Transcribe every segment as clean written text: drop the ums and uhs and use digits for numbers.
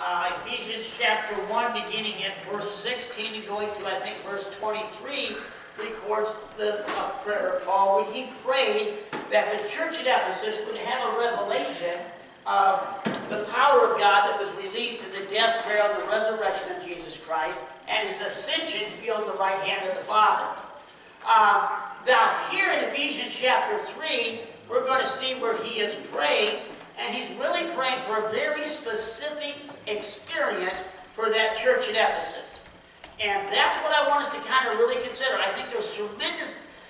Ephesians chapter 1, beginning at verse 16 and going through, I think, verse 23, records the prayer of Paul, where he prayed that the church at Ephesus would have a revelation of the power of God that was released in the death, burial, and the resurrection of Jesus Christ, and his ascension to be on the right hand of the Father. Now, here in Ephesians chapter 3, we're going to see where he is praying, and he's really praying for a very specific experience for that church at Ephesus. And that's what I want us to kind of really consider. I think there's tremendous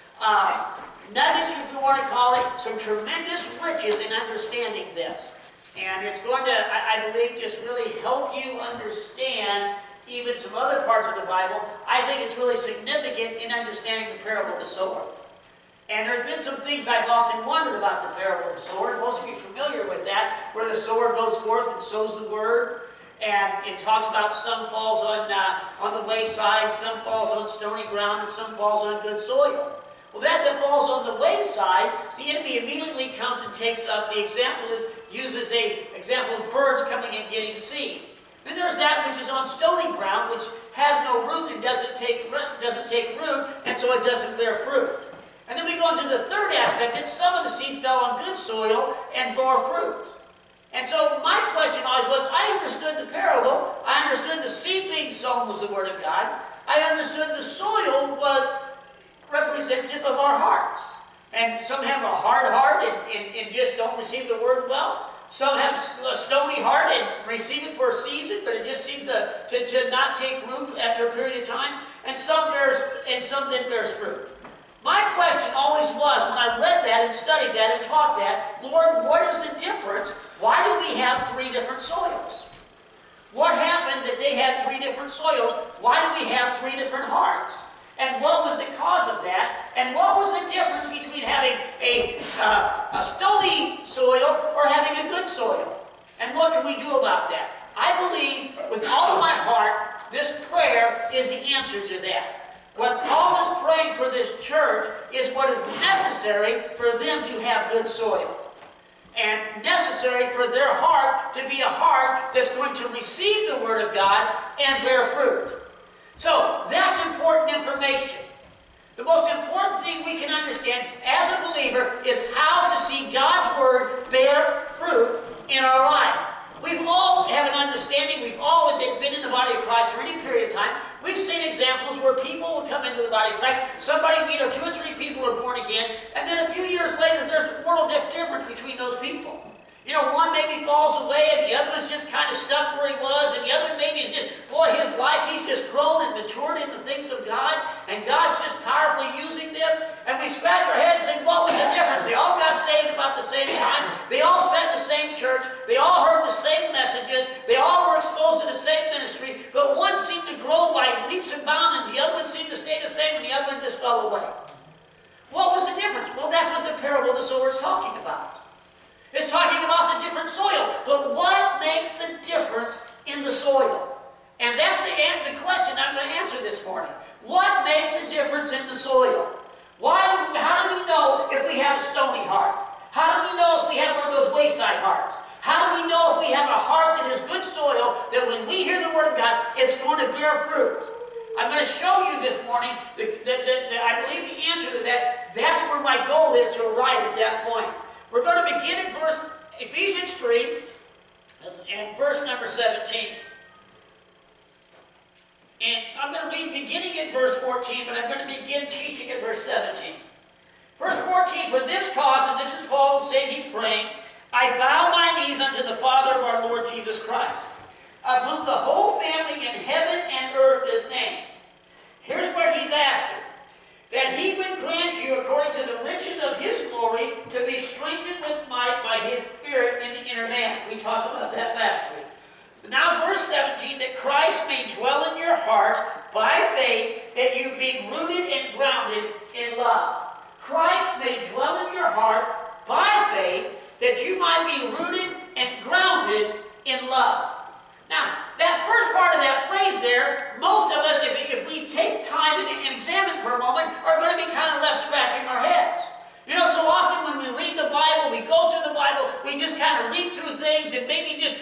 nuggets, if you want to call it, some tremendous riches in understanding this. And it's going to, I believe, just really help you understand even some other parts of the Bible. I think it's really significant in understanding the parable of the sower. And there's been some things I've often wondered about the parable of the sower. Most of you are familiar with that, where the sower goes forth and sows the word. And it talks about some falls on the wayside, some falls on stony ground, and some falls on good soil. Well, that falls on the wayside, the enemy immediately comes and takes up. The example uses an example of birds coming and getting seed. Then there's that which is on stony ground, which has no root and doesn't take root, and so it doesn't bear fruit. And then we go into the third aspect, that some of the seed fell on good soil and bore fruit. And so my question always was, I understood the parable, I understood the seed being sown was the Word of God, I understood the soil was representative of our hearts. And some have a hard heart and just don't receive the Word well. Some have a stony heart and receive it for a season, but it just seems to not take root after a period of time. And some then bears fruit. My question always was, when I read that and studied that and taught that, Lord, what is the difference? Why do we have three different soils? What happened that they had three different soils? Why do we have three different hearts? And what was the cause of that? And what was the difference between having a stony soil or having a good soil? And what can we do about that? I believe with all of my heart, this prayer is the answer to that. What Paul is praying for this church is what is necessary for them to have good soil. And necessary for their heart to be a heart that's going to receive the Word of God and bear fruit. So, that's important information. The most important thing we can understand as a believer is how to see God's Word bear fruit in our life. We all have an understanding. We've all been in the body of Christ for any period of time. We've seen examples where people will come into the body of Christ. Somebody, 2 or 3 people are born again, and then a few years later, there's a world of difference between those people. One maybe falls away, and the other one's just kind of stuck where he was, and the other maybe just, boy, his life, he's just grown and matured in the things of God, and God's just powerfully using them. And we scratch our heads and say, what was the difference? They all got saved about the same time. They all sat in the same church. They all heard the same messages. They all were exposed to the same ministry, but one seemed to grow by leaps and bounds, and the other one seemed to stay the same, and the other one just fell away. What was the difference? Well, that's what the parable of the sower is talking about. It's talking about the different soil. But what makes the difference in the soil? And that's the question I'm going to answer this morning. What makes the difference in the soil? How do we know if we have a stony heart? How do we know if we have one of those wayside hearts? How do we know if we have a heart that is good soil, that when we hear the Word of God, it's going to bear fruit? I'm going to show you this morning, I believe the answer to that. That's where my goal is, to arrive at that point. We're going to begin at Ephesians 3 and verse number 17. And I'm going to be beginning at verse 14, but I'm going to begin teaching at verse 17. Verse 14, for this cause, and this is Paul saying he's praying, I bow my knees unto the Father of our Lord Jesus Christ, of whom the whole family in heaven and earth is named. Here's what he's asking. That he would grant you, according to the riches of his glory, to be strengthened with might by his Spirit in the inner man. We talked about that last week. Now verse 17, that Christ may dwell in your hearts by faith, that you being rooted and grounded in love. Christ may dwell in your heart by faith, that you might be rooted and grounded in love. Now, that first part of that phrase there, most of us, if we take time and examine for a moment, are going to be kind of left scratching our heads. So often when we read the Bible, we go through the Bible, we just kind of read through things, and maybe just,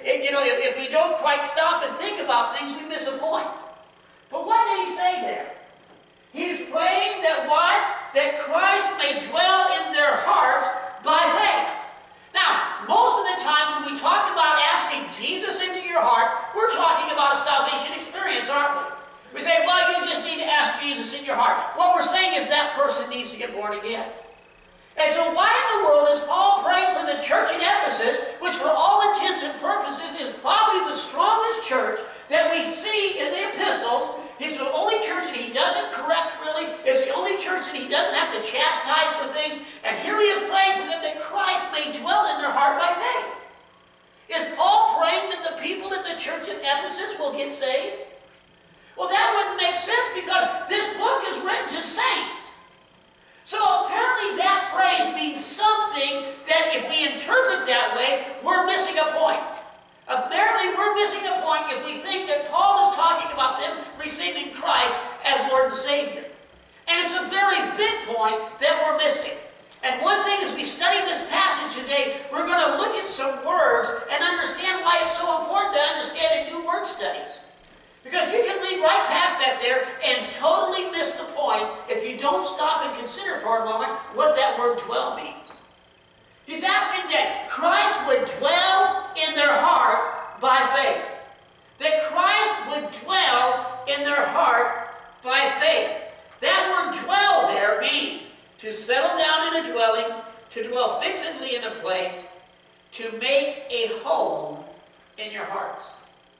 if we don't quite stop and think about things, we miss a point. But what did he say there? He's praying that what? That Christ may dwell in their hearts by faith. Now, most of the time when we talk about asking Jesus into your heart, we're talking about a salvation experience, aren't we? We say, well, you just need to ask Jesus in your heart. What we're saying is that person needs to get born again. And so why in the world is Paul praying for the church in Ephesus, which for all intents and purposes is probably the strongest church that we see in the epistles? It's the only church that he doesn't correct, really. It's the only church that he doesn't have to chastise for things. And here he is praying for them that Christ may dwell in their heart by faith. Is Paul praying that the people at the church of Ephesus will get saved? Well, that wouldn't make sense because this book is written to saints. So apparently that phrase means something that if we interpret that way, we're missing a point. Apparently we're missing a point if we think that Paul is talking about them receiving Christ as Lord and Savior. And it's a very big point that we're missing. And one thing as we study this passage today, we're going to look at some words and understand why it's so important to understand and do word studies. Because you can read right past that there and totally miss the point if you don't stop and consider for a moment what that word dwell means. He's asking that Christ would dwell in their heart by faith. That Christ would dwell in their heart by faith. That word dwell there means to settle down in a dwelling, to dwell fixedly in a place, to make a home in your hearts.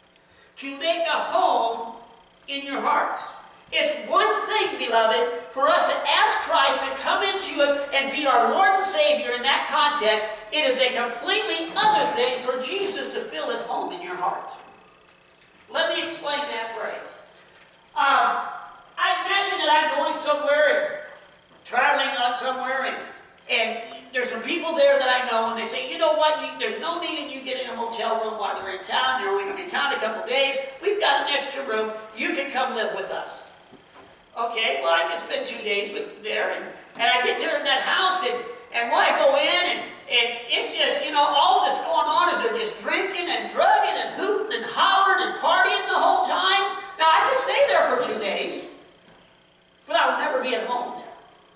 To make a home in your hearts. It's one thing, beloved, for us to ask Christ to come into us and be our Lord and Savior in that context. It is a completely other thing for Jesus to fill at home in your heart. Let me explain that phrase. I imagine that I'm going somewhere and traveling on somewhere and there's some people there that I know, and they say, you know what, there's no need in you getting a hotel room while you're in town. You're only going to be in town a couple days. We've got an extra room. You can come live with us. Okay, well, I can spend 2 days there, and I get there in that house, and when I go in, and it's just, all that's going on is they're just drinking and drugging and hooting and hollering and partying the whole time. Now, I could stay there for 2 days, but I would never be at home there.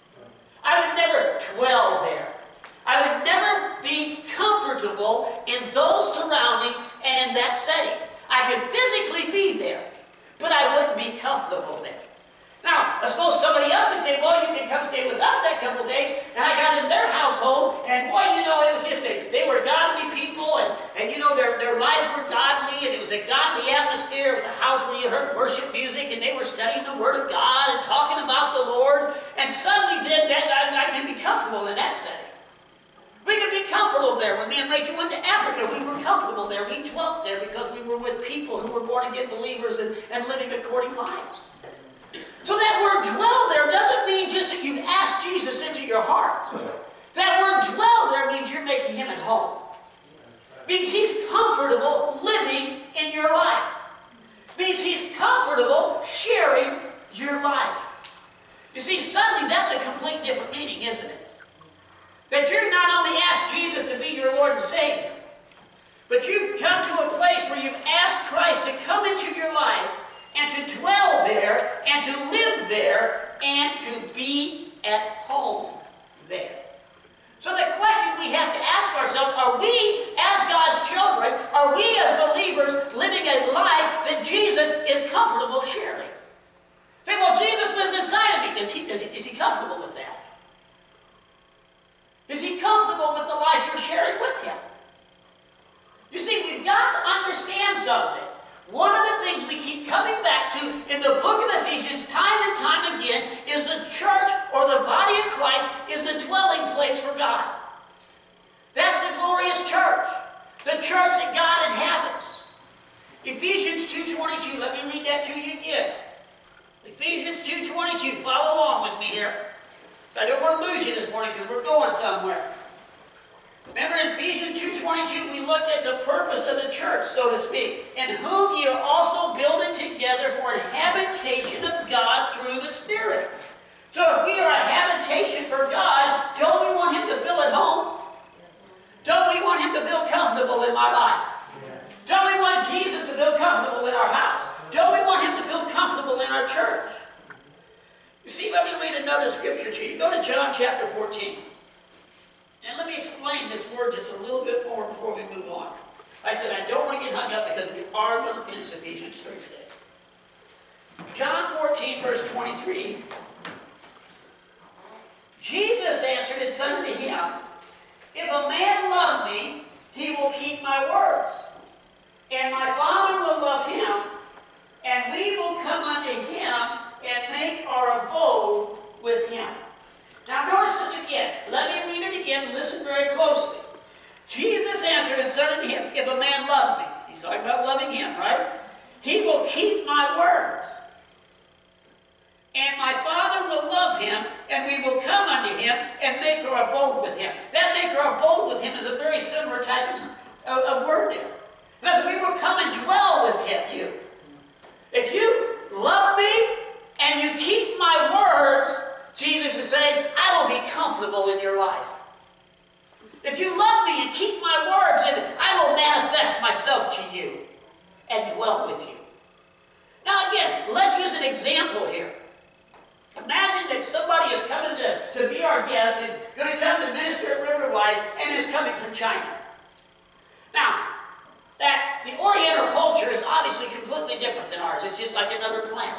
I would never dwell there. I would never be comfortable in those surroundings and in that setting. I could physically be there, but I wouldn't be comfortable there. Now, I suppose somebody else would say, well, you can come stay with us that couple days, and I got in their household, and boy, it was just, they were godly people, and their lives were godly, and it was a godly atmosphere. It was a house where you heard worship music, and they were studying the Word of God and talking about the Lord, and suddenly then I can be comfortable in that setting. We could be comfortable there. When me and Rachel went to Africa, we were comfortable there. We dwelt there because we were with people who were born-again believers and living according lives. So that word dwell there doesn't mean just that you've asked Jesus into your heart. That word dwell there means you're making him at home. It means he's comfortable living in your life. It means he's comfortable sharing your life. You see, suddenly that's a complete different meaning, isn't it? That you've not only asked Jesus to be your Lord and Savior, but you've come to a place where you've asked Christ to come into your life and to dwell there, and to live there, and to be at home there. So the question we have to ask ourselves, are we, as God's children, are we as believers living a life that Jesus is comfortable sharing? Say, well, Jesus lives inside of me. Is he comfortable with that? Is he comfortable with the life you're sharing with him? You see, we've got to understand something. One of the things we keep coming back to in the book of Ephesians time and time again is the church, or the body of Christ, is the dwelling place for God. That's the glorious church. The church that God inhabits. Ephesians 2:22, let me read that to you again. Ephesians 2:22, follow along with me here. So I don't want to lose you this morning because we're going somewhere. Remember in Ephesians 2:22, we looked at the purpose of the church, so to speak, in whom ye are also building together for an habitation of God through the Spirit. So if we are a habitation for God, don't we want him to fill at home? Don't we comfortable in my life? Don't we want Jesus to feel comfortable in our house? Don't we want him to feel comfortable in our church? You see, let me read another scripture to you. Go to John chapter 14. And let me explain this word just a little bit more before we move on. Like I said, I don't want to get hung up because we are going to finish Ephesians Thursday. John 14, verse 23. Jesus answered and said unto him, If a man love me, he will keep my words. And my Father will love him, and we will come unto him and make our abode with him. Now notice this again. Let me read it again. Listen very closely. Jesus answered and said unto him, If a man love me, he's talking about loving him, right? He will keep my words. And my Father will love him, and we will come unto him and make our abode with him. That make our abode with him is a very similar type of word there. That we will come and dwell with him, you. If you love me and you keep my words, Jesus is saying, I will be comfortable in your life. If you love me and keep my words, then I will manifest myself to you and dwell with you. Now again, let's use an example here. Imagine that somebody is coming to be our guest and going to come to minister at River Life and is coming from China. Now, that the Oriental culture is obviously completely different than ours. It's just like another planet.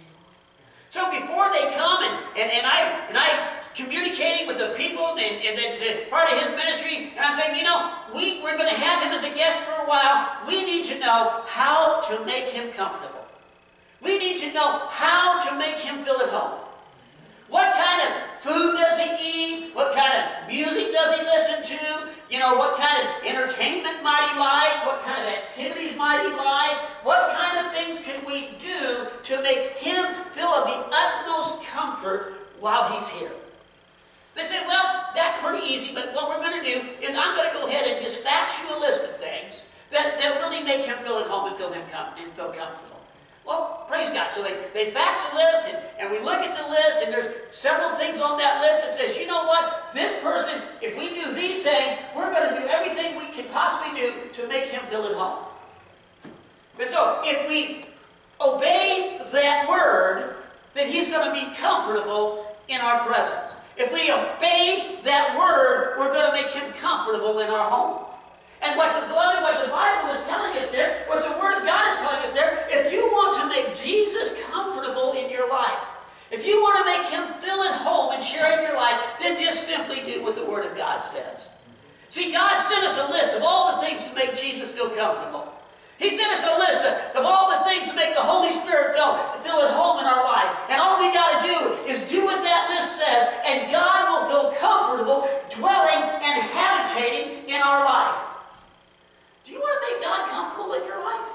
So before they come and I communicating with the people and then part of his ministry, and I'm saying, you know, we're going to have him as a guest for a while. We need to know how to make him comfortable. We need to know how to make him feel at home. What kind of food does he eat? What kind of music does he listen to? You know, what kind of entertainment might he like? What kind of activities might he like? What kind of things can we do to make him feel of the utmost comfort while he's here? They say, well, that's pretty easy, but what we're going to do is I'm going to go ahead and just fax you a list of things that really make him feel at home and feel comfortable. Well, praise God. So they fax a list, and we look at the list, and there's several things on that list that says, you know what, this person, if we do these things, we're going to do everything we can possibly do to make him feel at home. And so, if we obey that word, then he's going to be comfortable in our presence. If we obey that word, we're going to make him comfortable in our home. And what the Bible is telling us there, what the Word of God is telling us there, if you want to make Jesus comfortable in your life, if you want to make him feel at home and share in your life, then just simply do what the Word of God says. See, God sent us a list of all the things to make Jesus feel comfortable. He sent us a list of all the things to make the Holy Spirit feel at home in our life. And all we got to do is do what that list says, and God will feel comfortable dwelling and habitating in our life. Do you want to make God comfortable in your life?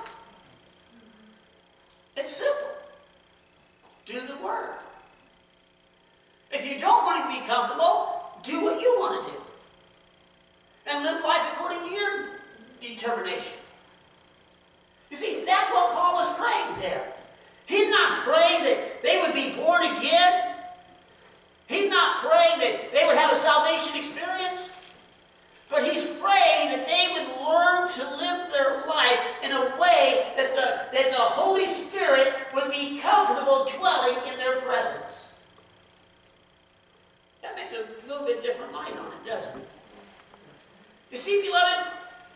It's simple. Do the Word. If you don't want to be comfortable, do what you want to do. And live life according to your determination. You see, that's what Paul is praying there. He's not praying that they would be born again. He's not praying that they would have a salvation experience. But he's praying that they would learn to live their life in a way that the Holy Spirit would be comfortable dwelling in their presence. That makes a little bit different light on it, doesn't it? You see, beloved,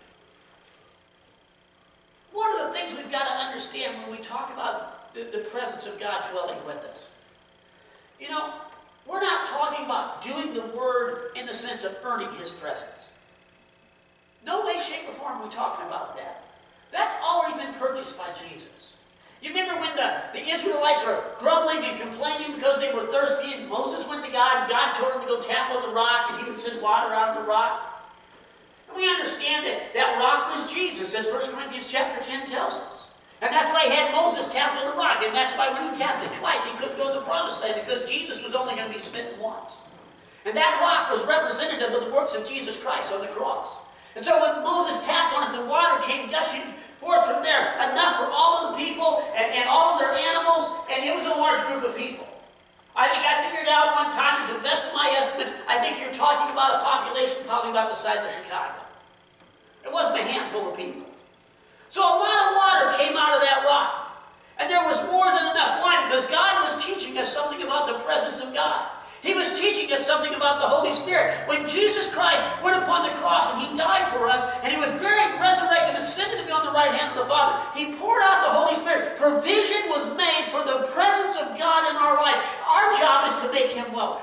one of the things we've got to understand when we talk about the presence of God dwelling with us, you know, we're not talking about doing the Word in the sense of earning His presence. No way, shape, or form are we talking about that. That's already been purchased by Jesus. You remember when the Israelites were grumbling and complaining because they were thirsty, and Moses went to God, and God told him to go tap on the rock, and he would send water out of the rock? And we understand that that rock was Jesus, as 1 Corinthians chapter 10 tells us. And that's why he had Moses tap on the rock, and that's why when he tapped it twice, he couldn't go to the promised land, because Jesus was only going to be smitten once. And that rock was representative of the works of Jesus Christ on the cross. And so when Moses tapped on it, the water came gushing forth from there, enough for all of the people and all of their animals, and it was a large group of people. I think I figured out one time, and to the best of my estimates, I think you're talking about a population probably about the size of Chicago. It wasn't a handful of people. So a lot of water came out of that rock. And there was more than enough. Why? Because God was teaching us something about the presence of God. He was teaching us something about the Holy Spirit. When Jesus Christ went upon the cross and He died for us, and He was buried, resurrected, and ascended to be on the right hand of the Father, He poured out the Holy Spirit. Provision was made for the presence of God in our life. Our job is to make Him welcome.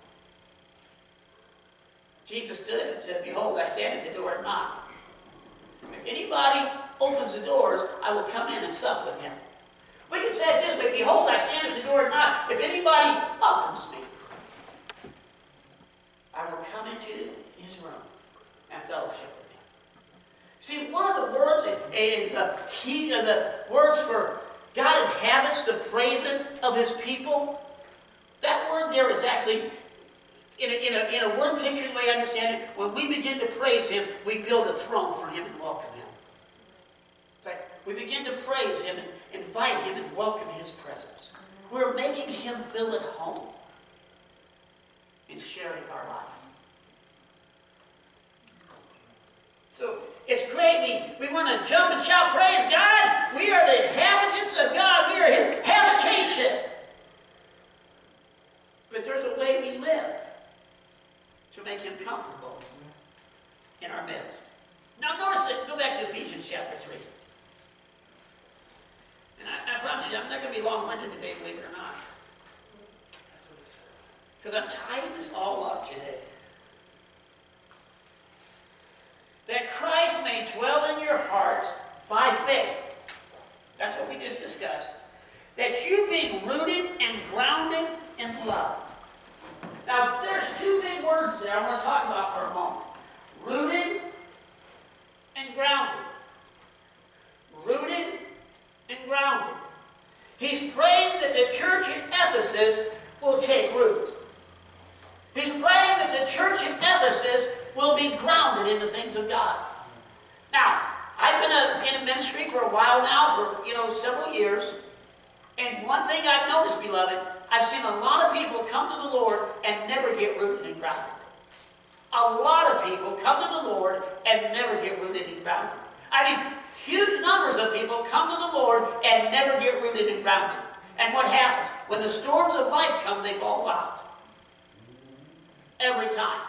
Jesus stood and said, "Behold, I stand at the door and knock. If anybody opens the doors, I will come in and sup with him." We can say it this way: "Behold, I stand at the door and knock. If anybody welcomes me, I will come into his room and fellowship with him." See, one of the words in the words for God inhabits the praises of His people. That word there is actually, in a word picture way I understand it, when we begin to praise Him, we build a throne for Him and welcome Him. It's like we begin to praise Him and invite Him and welcome His presence. We're making Him feel at home in sharing our life. So it's great. We want to jump and shout, "Praise God!" We are the inhabitants of God. We are His habitation. But there's a way we live to make Him comfortable in our midst. Now notice that. Go back to Ephesians chapter 3. And I promise you, I'm not going to be long-winded today, believe it or not. Because I'm tying this all up today. That Christ may dwell in your hearts by faith. That's what we just discussed. That you being rooted and grounded in love. Now, there's two big words there I want to talk about for a moment. Rooted and grounded. Rooted and grounded. He's praying that the church in Ephesus will take root. He's praying that the church in Ephesus will be grounded in the things of God. Now, I've been in a ministry for a while now, for several years, and one thing I've noticed, beloved, I've seen a lot of people come to the Lord and never get rooted and grounded. A lot of people come to the Lord and never get rooted and grounded. I mean, huge numbers of people come to the Lord and never get rooted and grounded. And what happens? When the storms of life come, they fall out. Every time.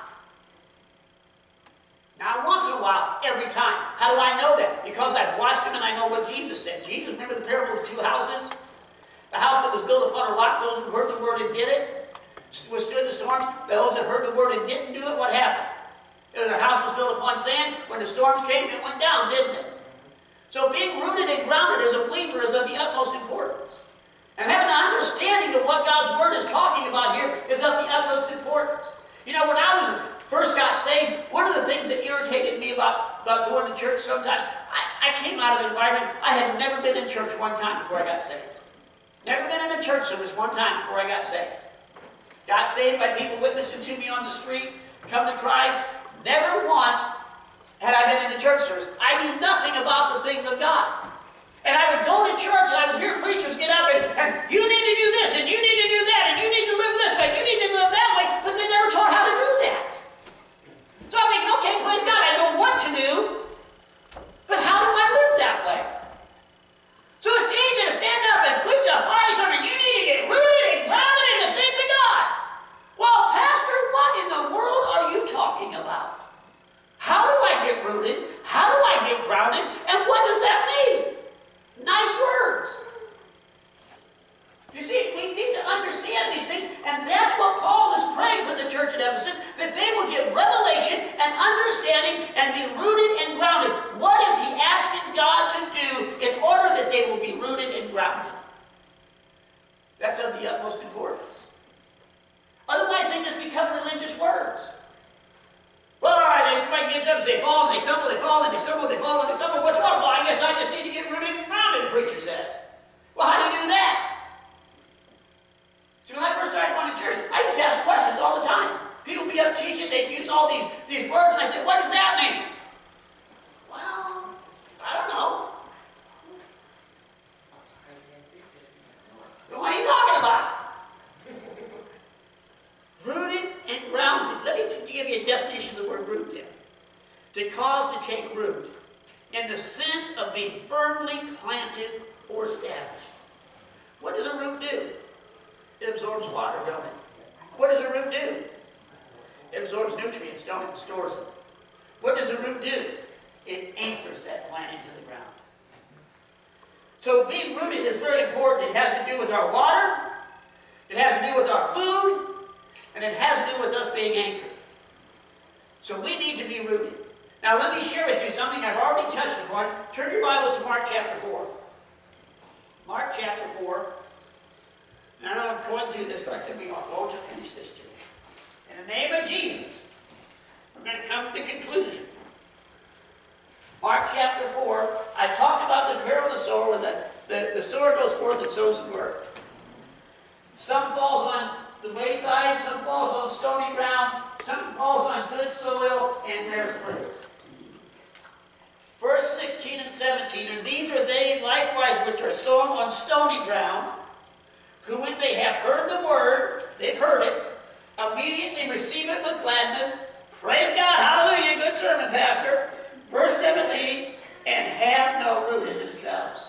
Not once in a while, every time. How do I know that? Because I've watched them and I know what Jesus said. Jesus, remember the parable of the two houses? The house that was built upon a rock, those who heard the word and did it, withstood the storm. Those that heard the word and didn't do it, what happened? Their house was built upon sand. When the storms came, it went down, didn't it? So being rooted and grounded as a believer is of the utmost importance. And having an understanding of what God's word is talking about here is of the utmost importance. When I first got saved, one of the things that irritated me about going to church sometimes, I came out of an environment, I had never been in church one time before I got saved. Never been in a church service one time before I got saved. Got saved by people witnessing to me on the street, come to Christ. Never once had I been in a church service. I knew nothing about the things of God. And I would go to church and I would hear preachers get up and you need to do this, and you need to do that, and you need to live this way, you need to live that way, but they never taught how to do that. So I'm thinking, okay, praise God, I know what to do, but how do I live that way? So it's easy to stand up and preach a fire sermon. You need to get rooted and grounded in the things of God. Well, Pastor, what in the world are you talking about? How do I get rooted? How do I get grounded? And what does that mean? Nice words. You see, we need to understand these things, and that's what Paul is praying for the church at Ephesus, that they will get revelation and understanding and be rooted and grounded. What is he asking God to do in order that they will be rooted and grounded? That's of the utmost importance. Otherwise, they just become religious words. Well, all right, somebody gets up and they fall, and they stumble, they fall, and they stumble, they fall, and they stumble. What's wrong? Well, I guess I just need to get rooted and grounded, the preacher said. Well, how do you do that? See, when I first started going to church, I used to ask questions all the time. People would be up teaching, they'd use all these words, and I said, what does that mean? Well, I don't know. What are you talking about? Rooted and grounded. Let me give you a definition of the word root then. To cause to take root. firmly planted or established. What does a root do? It absorbs water, don't it? What does a root do? It absorbs nutrients, don't it? And stores them. What does a root do? It anchors that plant into the ground. So being rooted is very important. It has to do with our water, it has to do with our food, and it has to do with us being anchored. So we need to be rooted. Now let me share with you something I've already touched upon. Turn your Bibles to Mark chapter 4. Mark chapter 4. Now I know I'm going through this, but I said we ought to finish this today. In the name of Jesus, we're going to come to the conclusion. Mark chapter 4, I talked about the parable of the sower, where the sower goes forth and sows the word. Some falls on the wayside, some falls on stony ground, some falls on good soil, and there's fruit. Verse 16 and 17, and these are they likewise which are sown on stony ground, who when they have heard the word, they've heard it, immediately receive it with gladness. Praise God, hallelujah, good sermon, Pastor. Verse 17, and have no root in themselves.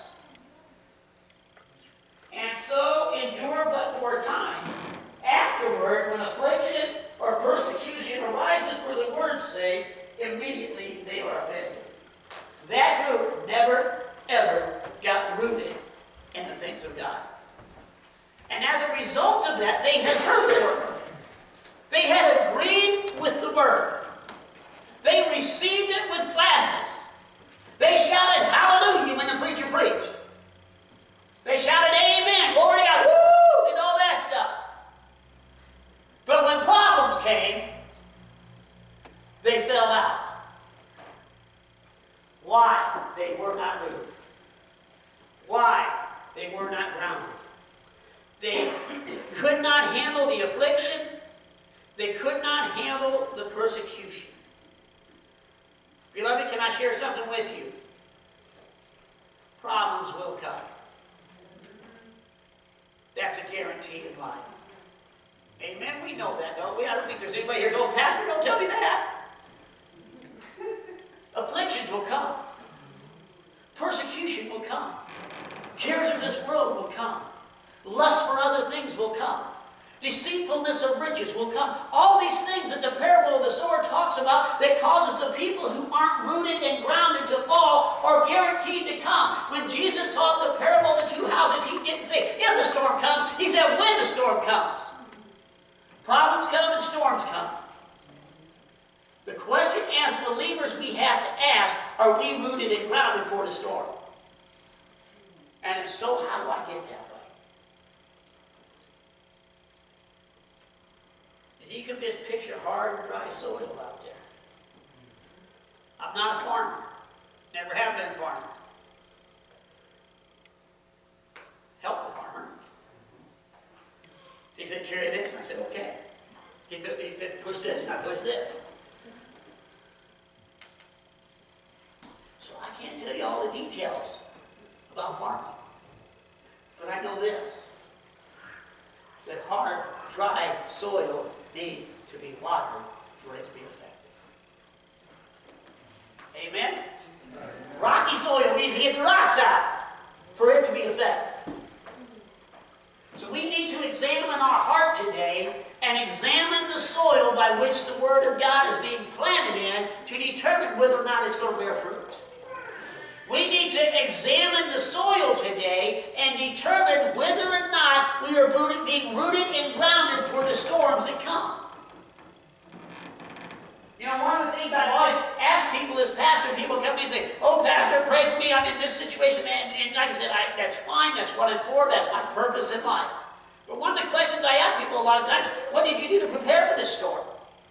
And so endure but for a time. Afterward, when affliction or persecution arises for the word's sake, immediately they are offended. That root never, ever got rooted in the things of God. And as a result of that, they had heard the word. They had agreed with the word. They received it with gladness. They shouted hallelujah when the preacher preached. They shouted amen, glory to God, woo, and all that stuff. But when problems came, they fell out. Why? They were not rooted. Why? They were not grounded. They could not handle the affliction. They could not handle the persecution. Beloved, can I share something with you? Problems will come. That's a guarantee in life. Amen? We know that, don't we? I don't think there's anybody here going, Pastor, don't tell me that. Afflictions will come. Persecution will come. Cares of this world will come. Lust for other things will come. Deceitfulness of riches will come. All these things that the parable of the sower talks about that causes the people who aren't rooted and grounded to fall are guaranteed to come. When Jesus taught the parable of the two houses, he didn't say, if the storm comes. He said, when the storm comes. Problems come and storms come. The question as believers we have to ask, are we rooted and grounded for the storm? And if so, how do I get that way? You can just picture hard, dry soil out there. I'm not a farmer. Never have been a farmer. Help the farmer. He said, carry this. And I said, okay. He said, push this. And I push this. So I can't tell you all the details about farming. But I know this. That hard, dry soil need to be watered for it to be effective. Amen? Rocky soil needs to get the rocks out for it to be effective. So we need to examine our heart today and examine the soil by which the Word of God is being planted in to determine whether or not it's going to bear fruit. We need to examine the soil today and determine whether or not we are being rooted and grounded for the storms that come. You know, one of the things I've always asked people as pastor, people come to me and say, oh, Pastor, pray for me, I'm in this situation. And like I said, that's fine, that's what I'm for, that's my purpose in life. But one of the questions I ask people a lot of times, what did you do to prepare for this storm?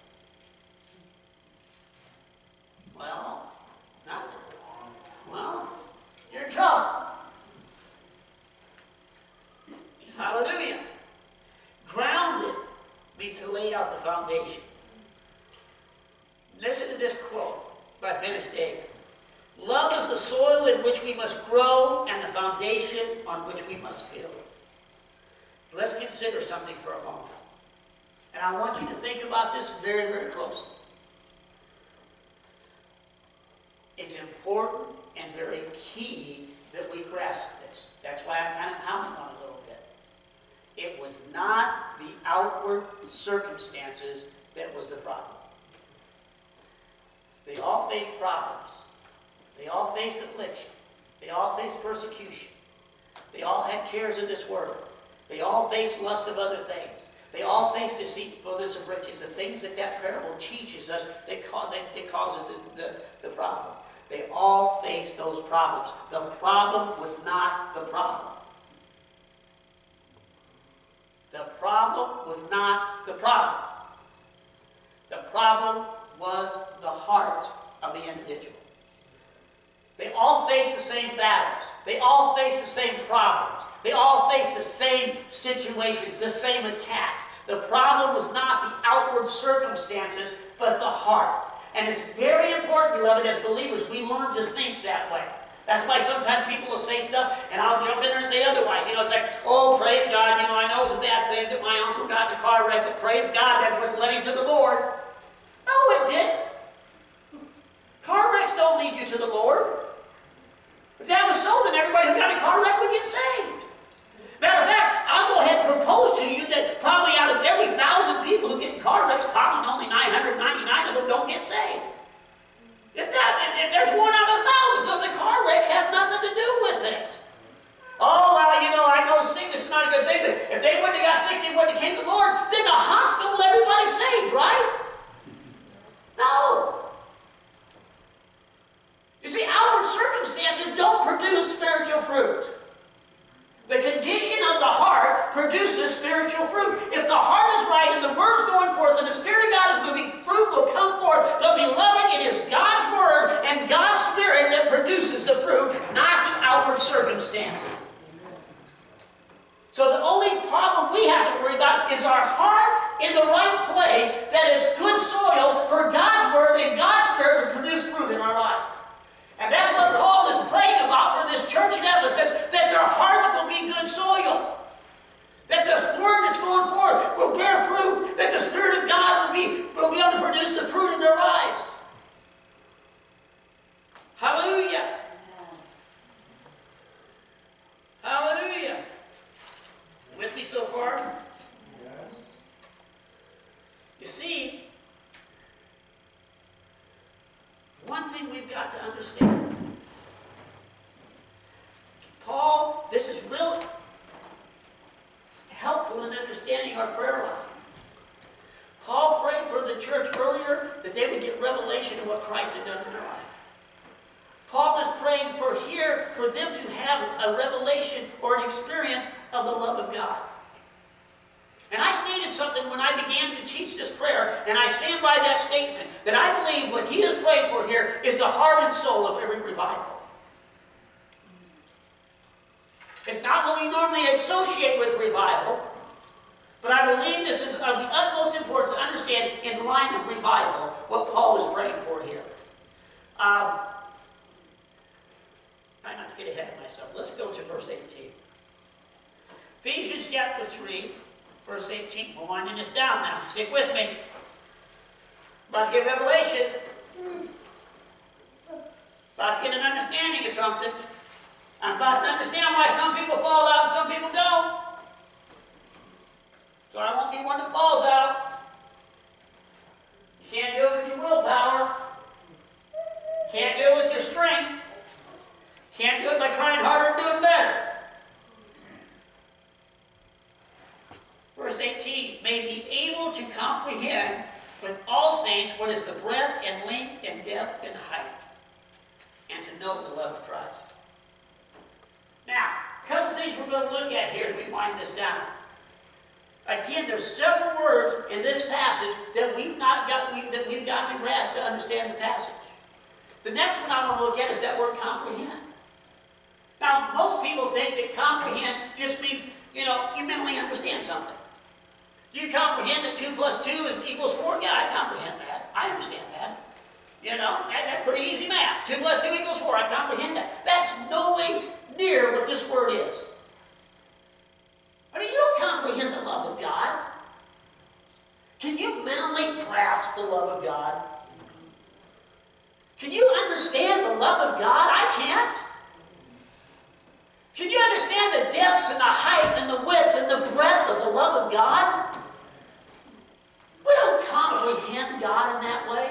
Well, nothing. Well, you're in trouble. Hallelujah. Grounded means to lay out the foundation. Listen to this quote by Finis David. Love is the soil in which we must grow and the foundation on which we must build. Let's consider something for a moment. And I want you to think about this very, very closely. It's important and very key that we circumstances that was the problem. They all faced problems. They all faced affliction. They all faced persecution. They all had cares of this world. They all faced lust of other things. They all faced deceitfulness of riches, the things that parable teaches us that causes the problem. They all faced those problems. The problem was not the problem. The problem was not the problem. The problem was the heart of the individual. They all faced the same battles. They all faced the same problems. They all faced the same situations, the same attacks. The problem was not the outward circumstances, but the heart. And it's very important, beloved, as believers, we learn to think that way. That's why sometimes people will say stuff, and I'll jump in there and say otherwise. You know, it's like, oh, praise God, I know it's a bad thing that my uncle got in a car wreck, but praise God, that was led him to the Lord. No, it didn't. Car wrecks don't lead you to the Lord. If that was so, then everybody who got in a car wreck would get saved. Matter of fact, I'll go ahead and propose to you that probably out of every 1,000 people who get in car wrecks, probably only 999 of them don't get saved. If there's 1 out of 1,000, so the car wreck has nothing to do with it. Oh, well, I know sickness is not a good thing, but if they wouldn't have got sick, they wouldn't have came to the Lord, then the hospital, everybody's saved, right? No. You see, outward circumstances don't produce spiritual fruit. The condition of the heart produces spiritual fruit. If the heart is right and the Word's going forth and the Spirit of God is moving, fruit will come forth. But beloved, it is God's Word and God's Spirit that produces the fruit, not the outward circumstances. So the only problem we have to worry about is our heart in the right place, that is good soil for God's Word and God's Spirit to produce fruit in our life. And that's what Paul is praying about for this church in Ephesus, that their hearts will be good soil. That this Word that's going forth will bear fruit. That the Spirit of God will be able to produce the fruit in their lives. Hallelujah. Hallelujah. With me so far? Yes. You see, one thing we've got to understand. Paul, this is real helpful in understanding our prayer life. Paul prayed for the church earlier that they would get revelation of what Christ had done in their life. Paul was praying for them to have a revelation or an experience of the love of God. And I stated something when I began to teach this prayer, and I stand by that statement, that I believe what he is praying for here is the heart and soul of every revival. It's not what we normally associate with revival, but I believe this is of the utmost importance to understand in line of revival what Paul is praying for here. Try not to get ahead of myself. Let's go to verse 18. Ephesians chapter 3. Verse 18. We're winding this down now. Stick with me. About to get revelation. About to get an understanding of something. I'm about to understand why some people fall out and some people don't. So I won't be one that falls out. You can't do it with your willpower. Can't do it with your strength. Can't do it by trying harder and doing better. Verse 18, may be able to comprehend with all saints what is the breadth and length and depth and height, and to know the love of Christ. Now, a couple of things we're going to look at here as we wind this down. Again, there's several words in this passage that we've got to grasp to understand the passage. The next one I want to look at is that word comprehend. Now, most people think that comprehend just means, you mentally understand something. Do you comprehend that 2 plus 2 equals 4? Yeah, I comprehend that. I understand that. That's pretty easy math. 2 plus 2 equals 4. I comprehend that. That's no way near what this word is. I mean, you don't comprehend the love of God. Can you mentally grasp the love of God? Can you understand the love of God? I can't. Can you understand the depths and the height and the width and the breadth of the love of God? comprehend God in that way?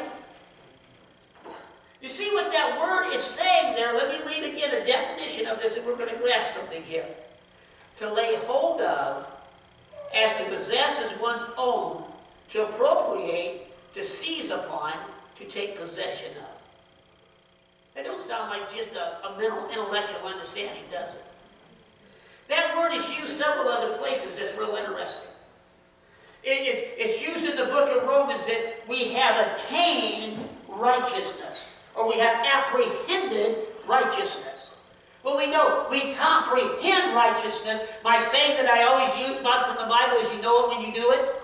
You see what that word is saying there? Let me read again a definition of this, and we're going to grasp something here. To lay hold of, as to possess as one's own, to appropriate, to seize upon, to take possession of. That don't sound like just a mental, intellectual understanding, does it? That word is used several other places. That's real interesting. It's used in the book of Romans that we have attained righteousness, or we have apprehended righteousness. Well, we know we comprehend righteousness. My saying that I always use from the Bible is, you know it when you do it.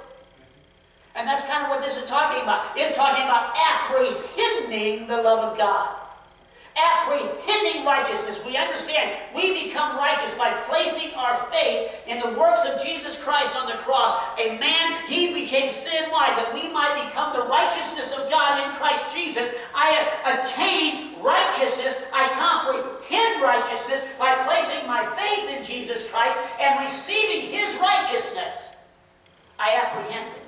And that's kind of what this is talking about. It's talking about apprehending the love of God. Apprehending righteousness. We understand we become righteous by placing our faith in the works of Jesus Christ on the cross. A man, he became sin. Why? That we might become the righteousness of God in Christ Jesus. I attain righteousness. I comprehend righteousness by placing my faith in Jesus Christ and receiving His righteousness. I apprehend it.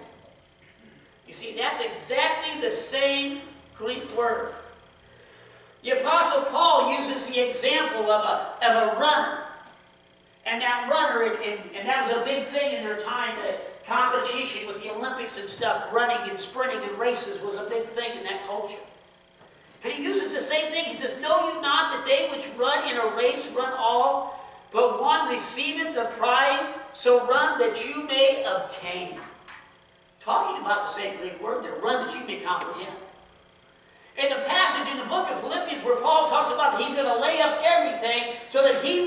You see, that's exactly the same Greek word. The Apostle Paul uses the example of a runner. And that runner, and that was a big thing in their time, the competition with the Olympics and stuff, running and sprinting and races was a big thing in that culture. And he uses the same thing. He says, know you not that they which run in a race run all, but one receiveth the prize, so run that you may obtain. Talking about the same Greek word there, run that you may comprehend. In the passage in the book of Philippians where Paul talks about he's going to lay up everything so that he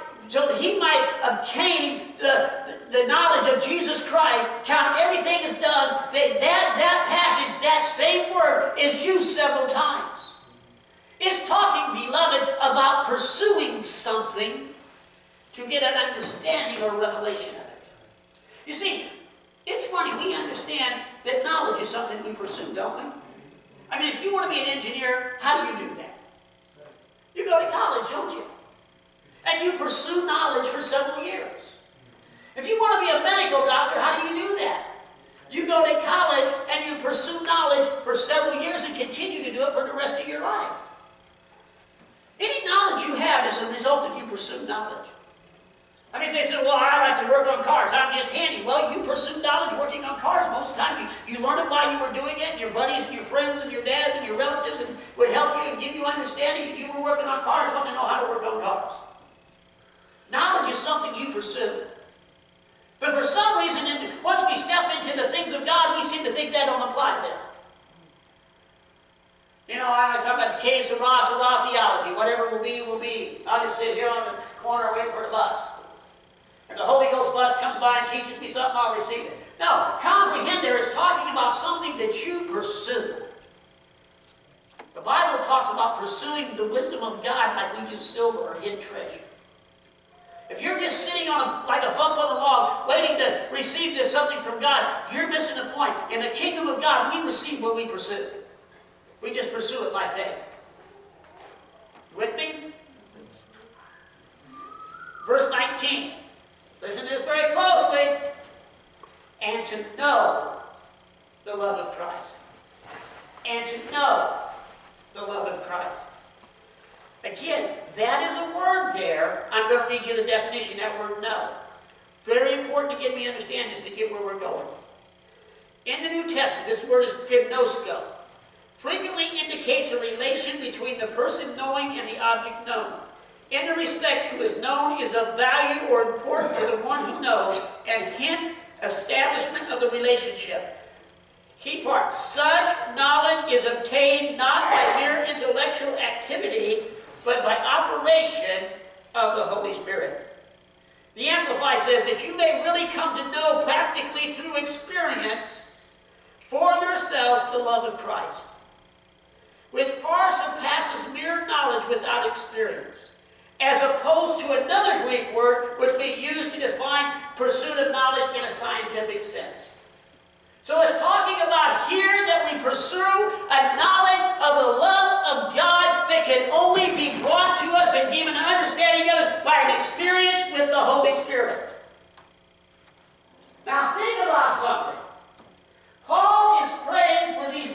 might obtain the knowledge of Jesus Christ, count everything is done, that passage, that same word is used several times. It's talking, beloved, about pursuing something to get an understanding or revelation of it. You see, it's funny, we understand that knowledge is something we pursue, don't we? I mean, if you want to be an engineer, how do you do that? You go to college, don't you? And you pursue knowledge for several years. If you want to be a medical doctor, how do you do that? You go to college and you pursue knowledge for several years and continue to do it for the rest of your life. Any knowledge you have is a result of you pursue knowledge. I mean, they say, well, I like to work on cars. I'm just handy. Well, you pursue knowledge working on cars. Most of the time, you learn it while you were doing it, and your buddies and your friends and your dads and your relatives and would help you and give you understanding. And you were working on cars, want to know how to work on cars. Knowledge is something you pursue. But for some reason, once we step into the things of God, we seem to think that don't apply there. You know, I always talk about the case of Ross of theology. Whatever will be, will be. I'll just sit here on the corner waiting for the bus. And the Holy Ghost bus comes by and teaches me something, I'll receive it. No, comprehend there is talking about something that you pursue. The Bible talks about pursuing the wisdom of God like we do silver or hidden treasure. If you're just sitting on like a bump on the log, waiting to receive this something from God, you're missing the point. In the kingdom of God, we receive what we pursue. We just pursue it by faith. With me? Verse 19. Listen to this very closely. And to know the love of Christ. And to know the love of Christ. Again, that is a word there. I'm going to read you the definition, that word know. Very important to get me understand this to get where we're going. In the New Testament, this word is gnosko. Frequently indicates a relation between the person knowing and the object known. In the respect who is known is of value or important to the one who knows, and hint, establishment of the relationship. Key part, such knowledge is obtained not by mere intellectual activity, but by operation of the Holy Spirit. The Amplified says that you may really come to know practically through experience for yourselves the love of Christ, which far surpasses mere knowledge without experience, as opposed to another Greek word which we use to define pursuit of knowledge in a scientific sense. So it's talking about here that we pursue a knowledge of the love of God that can only be brought to us and given an understanding of it by an experience with the Holy Spirit. Now think about something. Paul is praying for these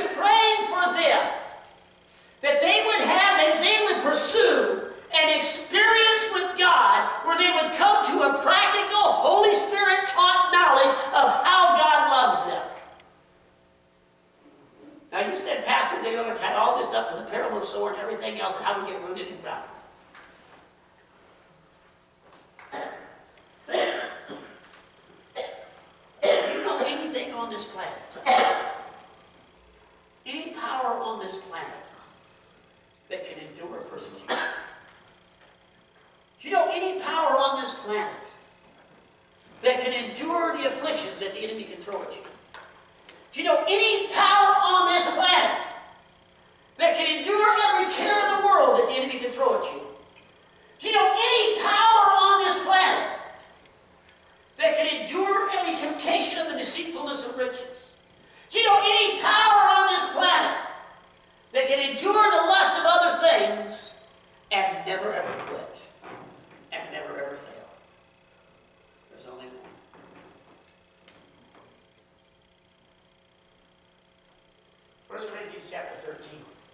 was praying for them, that they would pursue an experience with God where they would come to a practical, Holy Spirit-taught knowledge of how God loves them. Now you said, Pastor, they're going to tie all this up to the parable of the sower and everything else and how we get rooted and grounded. Do you know anything on this planet? Any power on this planet that can endure persecution? Do you know any power on this planet that can endure the afflictions that the enemy can throw at you? Do you know any power on this planet that can endure every care of the world that the enemy can throw at you? Do you know any power on this planet that can endure every temptation of the deceitfulness of riches? Do you know any power on this planet that can endure the lust of other things and never ever quit and never ever fail? There's only one. 1 Corinthians chapter 13.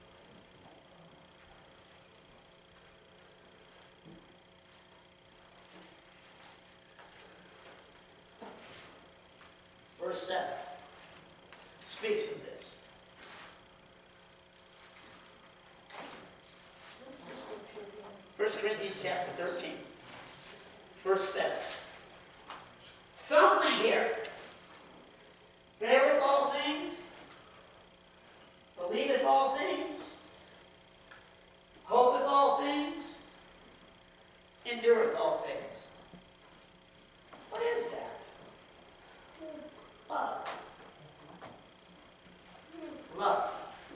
Verse 7 speaks of this. First Corinthians chapter 13, verse 7. Something here. Beareth all things, believeth all things, hopeth all things, endureth all things. What is that? Love. Love.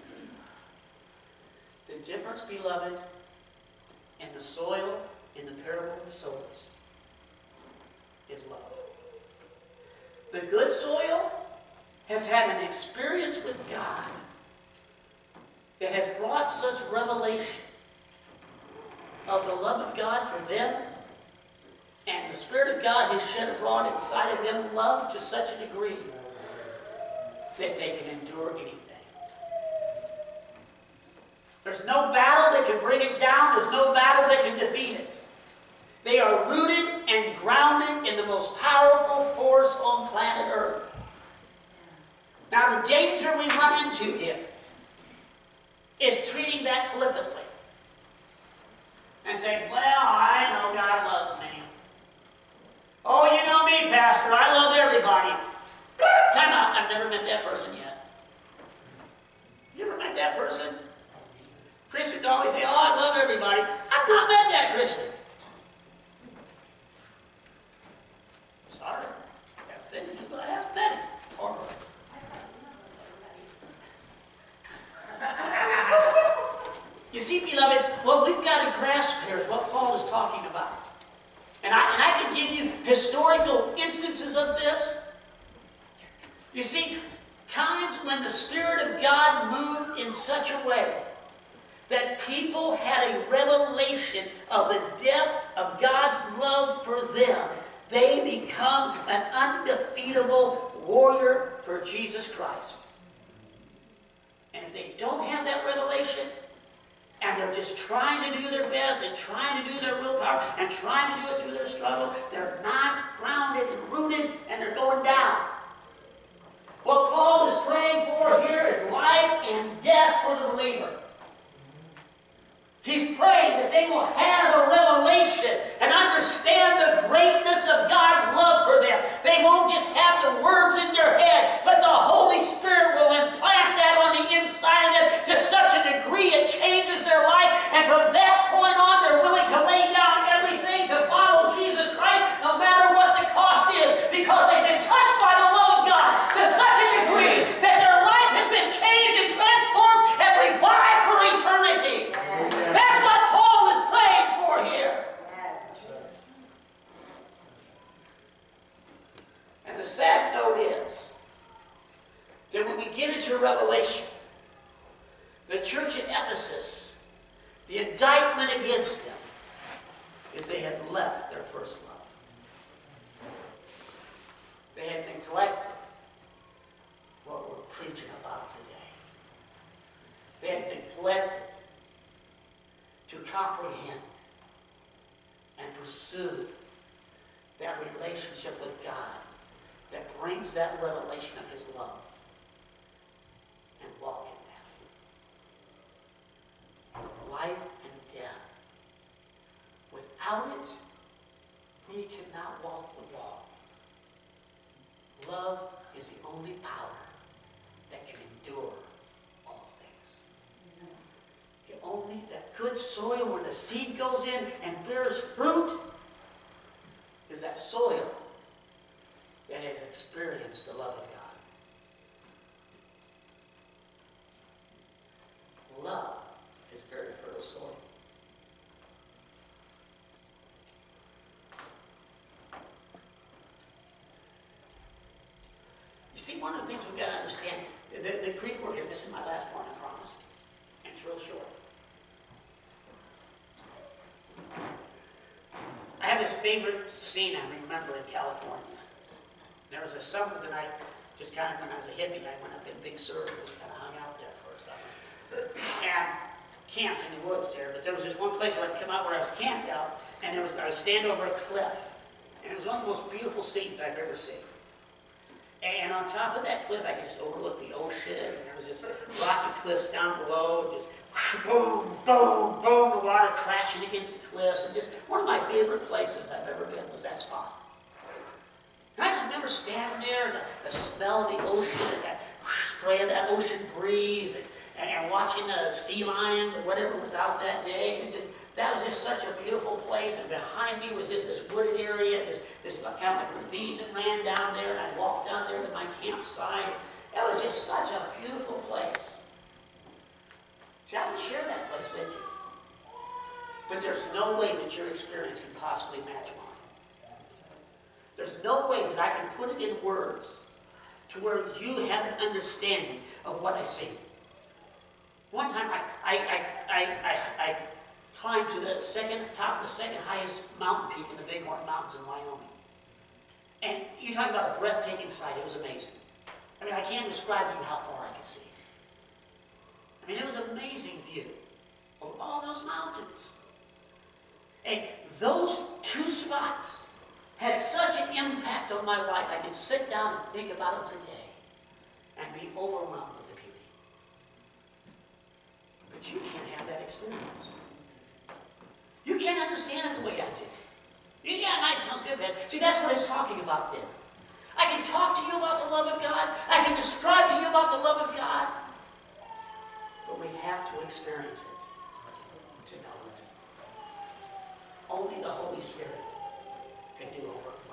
The difference, beloved, in the soil in the parable of the sowers is love. The good soil has had an experience with God that has brought such revelation of the love of God for them, and the Spirit of God has shed abroad inside of them love to such a degree that they can endure anything. There's no battle that can bring it down. There's no battle that can defeat it. They are rooted and grounded in the most powerful force on planet Earth. Now, the danger we run into here is treating that flippantly and saying, well, I know God loves me. Oh, you know me, Pastor. I love everybody. Time out. I've never met that person yet. You ever met that person? Christians always say, oh, I love everybody. I've not met that Christian. Sorry. I've been to, but I haven't met him. Or you see, beloved, what we've got to grasp here is what Paul is talking about. And I can give you historical instances of this. You see, times when the Spirit of God moved in such a way that people had a revelation of the depth of God's love for them, they become an undefeatable warrior for Jesus Christ. And if they don't have that revelation, and they're just trying to do their best and trying to do their willpower and trying to do it through their struggle, they're not grounded and rooted, and they're going down. What Paul is praying for here is life and death for the believer. He's praying that they will have a revelation and understand the greatness of God's love for them. They won't just have the words in their head, but the Holy Spirit will implant that on the inside of them to such a degree it changes their life. And from that point on, they're willing to lay down everything to follow Jesus Christ, no matter what the cost is, because they've been touched by the love of God to such a degree that their life has been changed and transformed and revived for eternity. That's what Paul is praying for here. And the sad note is that when we get into Revelation, the church at Ephesus, the indictment against them is they had left their first love. They had neglected what we're preaching about today. They had neglected to comprehend and pursue that relationship with God that brings that revelation of His love, and walk in that. Life and death. Without it, we cannot walk the walk. Love is the only power that can endure all things. Only that good soil where the seed goes in and bears fruit is that soil that has experienced the love of God. Love is very fertile soil. You see, one of the things we've got to understand, the Greek word here, this is my last point, I promise, and it's real short. I have this favorite scene I remember in California. There was a summer that I just kind of, when I was a hippie, I went up in Big Sur and just kind of hung out there for a summer. And camped in the woods there. But there was this one place where I'd come out where I was camped out, and I would stand over a cliff. And it was one of the most beautiful scenes I've ever seen. And on top of that cliff, I could just overlook the ocean, and there was just rocky cliffs down below, just boom, boom, boom, the water crashing against the cliffs. And just one of my favorite places I've ever been was that spot. And I just remember standing there, and the smell of the ocean, and that spray of that ocean breeze, and watching the sea lions or whatever was out that day. And that was just such a beautiful place. And behind me was just this wooded area, this kind of like ravine that ran down there, and I walked down there to my campsite. It was just such a beautiful place. See, I would share that place with you. But there's no way that your experience can possibly match mine. There's no way that I can put it in words to where you have an understanding of what I see. One time I climbed to the top of the second highest mountain peak in the Bighorn Mountains in Wyoming. And you talk about a breathtaking sight. It was amazing. I mean, I can't describe to you how far I could see. I mean, it was an amazing view of all those mountains. And those two spots had such an impact on my life. I can sit down and think about them today and be overwhelmed with the beauty. But you can't have that experience. You can't understand it the way I do. Yeah, nice, sounds good, Pastor. See, that's what it's talking about there. I can talk to you about the love of God. I can describe to you about the love of God. But we have to experience it to know it. Only the Holy Spirit can do over